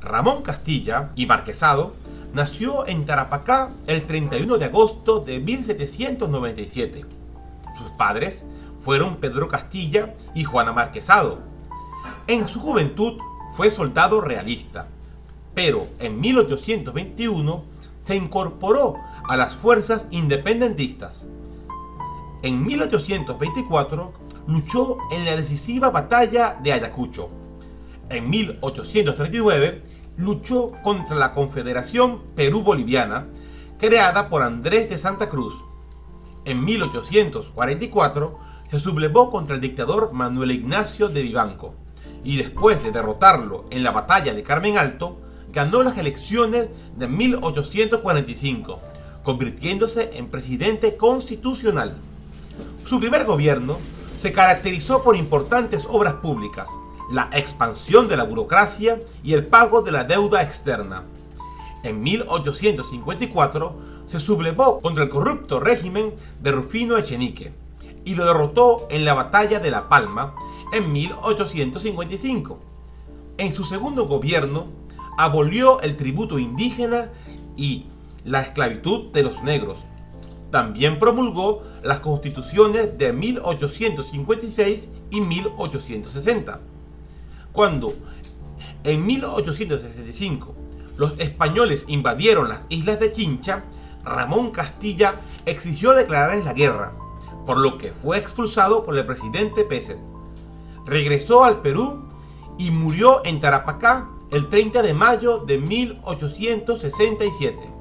Ramón Castilla y Marquesado nació en Tarapacá el 31 de agosto de 1797. Sus padres fueron Pedro Castilla y Juana Marquesado. En su juventud fue soldado realista, pero en 1821 se incorporó a las fuerzas independentistas. En 1824 luchó en la decisiva batalla de Ayacucho. En 1839 luchó contra la Confederación Perú-Boliviana, creada por Andrés de Santa Cruz. En 1844 se sublevó contra el dictador Manuel Ignacio de Vivanco y después de derrotarlo en la batalla de Carmen Alto, ganó las elecciones de 1845, convirtiéndose en presidente constitucional. Su primer gobierno se caracterizó por importantes obras públicas, la expansión de la burocracia y el pago de la deuda externa. En 1854 se sublevó contra el corrupto régimen de Rufino Echenique y lo derrotó en la batalla de La Palma en 1855. En su segundo gobierno abolió el tributo indígena y la esclavitud de los negros. También promulgó las constituciones de 1856 y 1860. Cuando en 1865 los españoles invadieron las islas de Chincha, Ramón Castilla exigió declararles la guerra, por lo que fue expulsado por el presidente Peset. Regresó al Perú y murió en Tarapacá el 30 de mayo de 1867.